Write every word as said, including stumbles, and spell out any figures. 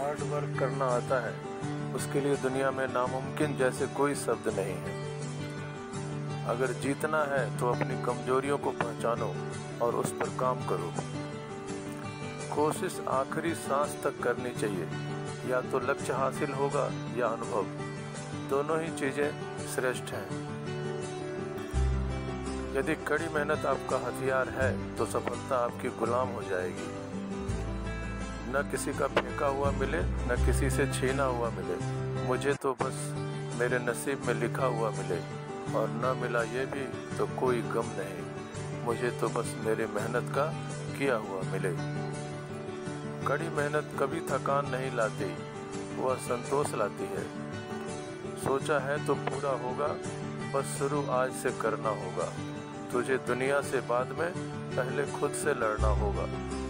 Hard work करना आता है उसके लिए दुनिया में नामुमकिन जैसे कोई शब्द नहीं है। अगर जीतना है तो अपनी कमजोरियों को पहचानो और उस पर काम करो। कोशिश आखिरी सांस तक करनी चाहिए, या तो लक्ष्य हासिल होगा या अनुभव, दोनों ही चीजें श्रेष्ठ हैं। यदि कड़ी मेहनत आपका हथियार है तो सफलता आपकी गुलाम हो जाएगी। न किसी का फेंका हुआ मिले, न किसी से छीना हुआ मिले, मुझे तो बस मेरे नसीब में लिखा हुआ मिले, और न मिला ये भी तो कोई गम नहीं, मुझे तो बस मेरे मेहनत का किया हुआ मिले। कड़ी मेहनत कभी थकान नहीं लाती, वह संतोष लाती है। सोचा है तो पूरा होगा, बस शुरू आज से करना होगा। तुझे दुनिया से बाद में पहले खुद से लड़ना होगा।